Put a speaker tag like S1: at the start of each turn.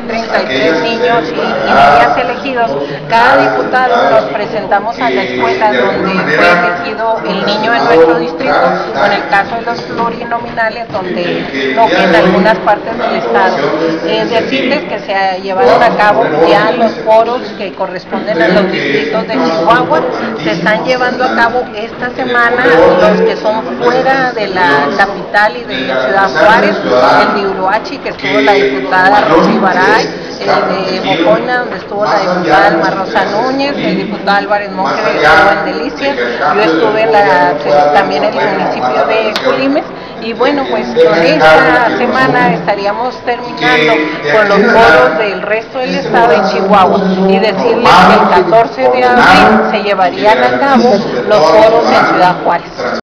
S1: 33 niños y niñas elegidos, cada diputado nos presentamos a la escuela donde fue elegido el niño en nuestro distrito, o en el caso de los plurinominales, donde toque en algunas partes del estado. Decirles que se llevaron a cabo ya los foros que corresponden a los distritos de Chihuahua, se están llevando a cabo esta semana los que son fuera de la capital y de Ciudad Juárez, el de Uruachi, que estuvo la diputada Rosy Baray, el de Mojoina, donde estuvo la diputada Alma Rosa Núñez, el diputado Álvarez Monge estuvo en Delicias, yo estuve también en el municipio de Culimes. Y bueno, pues con esta semana estaríamos terminando con los foros del resto del estado de Chihuahua, y decirles que el 14 de abril se llevarían a cabo los foros en Ciudad Juárez.